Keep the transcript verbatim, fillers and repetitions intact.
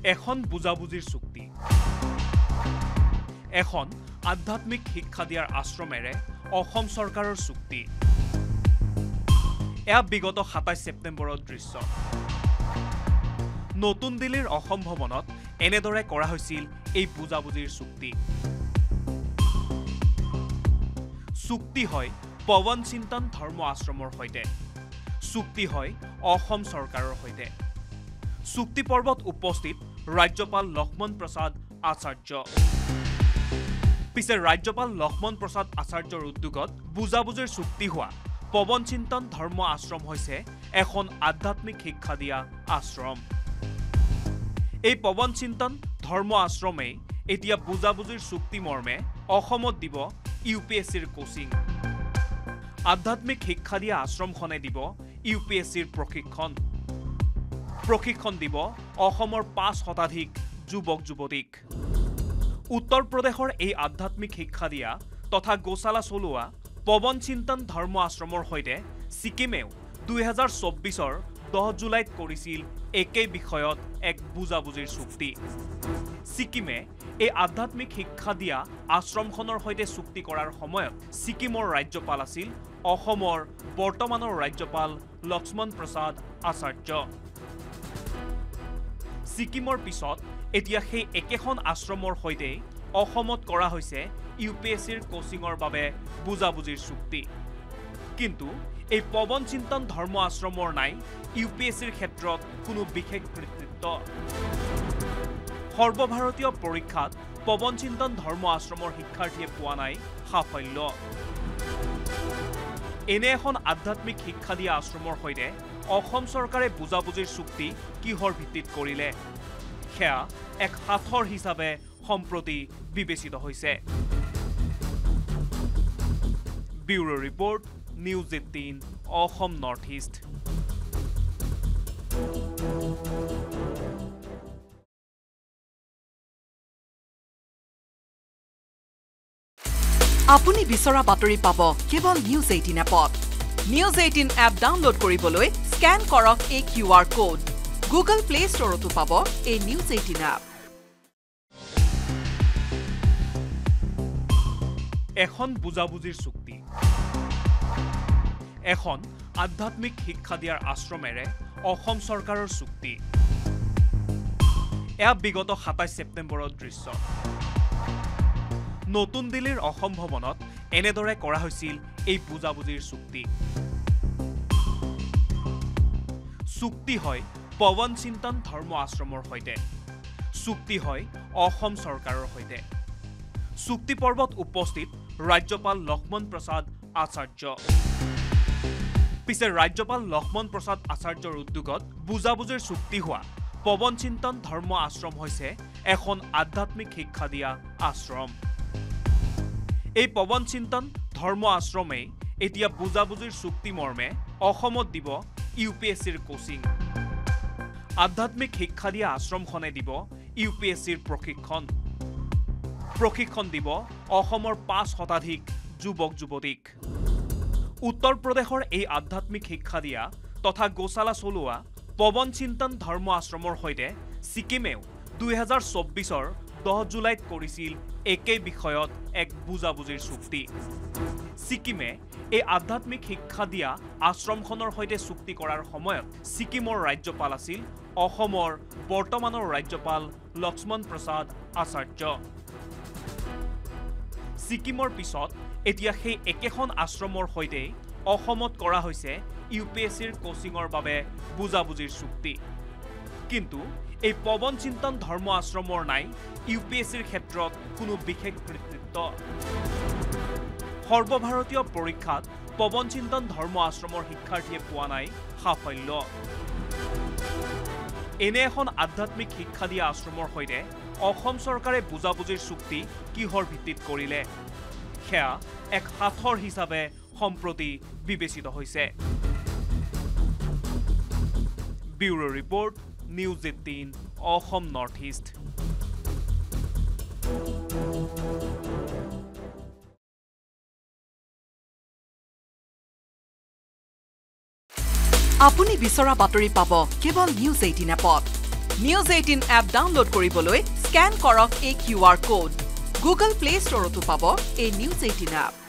এখন বুজাবুজিৰ চুক্তি এখন আধ্যাত্মিক শিক্ষা দিয়াৰ আশ্ৰমেৰে অসম চৰকাৰৰ চুক্তি এয়া বিগত সাতাইশ ছেপ্টেম্বৰৰ দৃশ্য নতুন দিল্লীৰ অসম ভৱনত এনেদৰে কৰা হৈছিল এই বুজাবুজিৰ চুক্তি চুক্তি হয় পৱন চিন্তন ধৰ্ম আশ্ৰমৰ সৈতে চুক্তি হয় অসম চৰকাৰৰ সৈতে চুক্তি পৰ্বত উপস্থিত ৰাজ্যপাল লক্ষ্মণ প্ৰসাদ আচাৰ্য পিছে ৰাজ্যপাল লক্ষ্মণ প্ৰসাদ আচাৰ্যৰ উদ্যোগত বুজাবুজিৰ চুক্তি হোৱা পৱন চিন্তন ধৰ্ম আশ্ৰম হৈছে এখন আধ্যাত্মিক শিক্ষা দিয়া আশ্ৰম এই পৱন চিন্তন ধৰ্ম আশ্ৰমে এতিয়া বুজাবুজিৰ চুক্তি মৰ্মে অসমত দিব ইউপিএসচিৰ কোচিং আধ্যাত্মিক শিক্ষা দিয়া আশ্ৰমখনে দিব ইউপিএসচিৰ প্ৰশিক্ষণ প্ৰশিক্ষণ দিব অসমৰ পাঁচ শতাধিক যুৱক যুৱতীক উত্তৰ প্ৰদেশৰ এই আধ্যাত্মিক শিক্ষা দিয়া তথা গোশালা চলোৱা পৱন চিন্তন ধৰ্ম আশ্ৰমৰ সৈতে সিকিমেও দুই হাজাৰ চৌব্বিছৰ দহ জুলাইত কৰিছিল একেই বিষয়ত এক বুজাবুজিৰ চুক্তি সিকিমে এই আধ্যাত্মিক শিক্ষা দিয়া আশ্ৰমখনৰ সৈতে চুক্তি কৰাৰ সময়ত সিকিমৰ ৰাজ্যপাল আছিল অসমৰ বৰ্তমানৰ ৰাজ্যপাল লক্ষ্মণ প্ৰসাদ আচাৰ্য সিকিমৰ পিছত এতিয়া সেই একেখন আশ্ৰমৰ সৈতে অসমত কৰা হৈছে ইউপিএসচিৰ কোচিংৰ বাবে বুজাবুজিৰ চুক্তি কিন্তু এই পৱন চিন্তন ধৰ্ম আশ্ৰমৰ নাই ইউপিএসচিৰ ক্ষেত্ৰত কোনো বিশেষ কৃতিত্ব সৰ্বভাৰতীয় পৰীক্ষাত পৱন চিন্তন ধৰ্ম আশ্ৰমৰ শিক্ষাৰ্থীয়ে পোৱা নাই সাফল্য এনে এখন আধ্যাত্মিক শিক্ষা দিয়া আশ্ৰমৰ সৈতে অসম চৰকাৰে বুজাবুজিৰ চুক্তি কিহৰ ভিত্তিত কৰিলে সেয়া এক হাথৰ হিচাপে সম্প্ৰতি বিবেচিত হৈছে bureau report news eighteen Assam north east আপুনি বিচৰা বাতৰি পাব কেৱল নিউজ এইটিন এপত নিউজ এইটিন এপ ডাউনলোড কৰিবলৈ স্ক্যান কৰক এই কিউআৰ কোড গুগল প্লে ষ্টৰতো পাব এই নিউজ এইটিন এপ এখন বুজাবুজিৰ চুক্তি এখন আধ্যাত্মিক শিক্ষা দিয়াৰ আশ্ৰমেৰে অসম চৰকাৰৰ চুক্তি এয়া বিগত সাতাইশ ছেপ্টেম্বৰৰ দৃশ্য নতুন দিল্লীৰ অসম ভৱনত এনেদৰে কৰা হৈছিল এই বুজাবুজিৰ চুক্তি চুক্তি হয় পৱন চিন্তন ধৰ্ম আশ্ৰমৰ সৈতে চুক্তি হয় অসম চৰকাৰৰ সৈতে চুক্তি পৰ্বত উপস্থিত ৰাজ্যপাল লক্ষ্মণ প্ৰসাদ আচাৰ্য পিছে ৰাজ্যপাল লক্ষ্মণ প্ৰসাদ আচাৰ্যৰ উদ্যোগত বুজাবুজিৰ চুক্তি হোৱা পৱন চিন্তন ধৰ্ম আশ্ৰম হৈছে এখন আধ্যাত্মিক শিক্ষা দিয়া আশ্ৰম এই পৱন চিন্তন ধৰ্ম আশ্ৰমে এতিয়া বুজাবুজিৰ চুক্তি মৰ্মে অসমত দিব ইউপিএসচিৰ কোচিং আধ্যাত্মিক শিক্ষা দিয়া আশ্ৰমখনে দিব ইউপিএসচিৰ প্ৰশিক্ষণ প্ৰশিক্ষণ দিব অসমৰ পাঁচ শতাধিক যুৱক যুৱতীক উত্তৰ প্ৰদেশৰ এই আধ্যাত্মিক শিক্ষা দিয়া তথা গোশালা চলোৱা পৱন চিন্তন ধৰ্ম আশ্ৰমৰ সৈতে সিকিমেও দুই হাজাৰ চৌব্বিছৰ দহ জুলাইত কৰিছিল একেই বিষয়ত এক বুজাবুজিৰ চুক্তি সিকিমে এই আধ্যাত্মিক শিক্ষা দিয়া আশ্ৰমখনৰ সৈতে চুক্তি কৰাৰ সময়ত সিকিমৰ ৰাজ্যপাল আছিল অসমৰ বৰ্তমানৰ ৰাজ্যপাল লক্ষ্মণ প্ৰসাদ আচাৰ্য সিকিমৰ পিছত এতিয়া সেই একেখন আশ্ৰমৰ সৈতে অসমত কৰা হৈছে ইউপিএসচিৰ কোচিংৰ বাবে বুজাবুজিৰ চুক্তি কিন্তু এই পৱন চিন্তন ধৰ্ম আশ্ৰমৰ নাই ইউপিএসচিৰ ক্ষেত্ৰত কোনো বিশেষ কৃতিত্ব সৰ্বভাৰতীয় পৰীক্ষাত পৱন চিন্তন ধৰ্ম আশ্ৰমৰ শিক্ষাৰ্থীয়ে পোৱা নাই সাফল্য এনে এখন আধ্যাত্মিক শিক্ষা দিয়া আশ্ৰমৰ সৈতে অসম চৰকাৰে বুজাবুজিৰ চুক্তি কিহৰ ভিত্তিত কৰিলে সেয়া এক হাথৰ হিচাপে সম্প্ৰতি বিবেচিত হৈছে bureau report news eighteen Assam north east আপুনি বিচৰা বাতৰি পাব কেৱল নিউজ এইটিন এপত নিউজ এইটিন এপ ডাউনলোড কৰিবলৈ স্কেন কৰক এই Q R code Google play ষ্টৰতো পাব এই নিউজ এইটিন এপ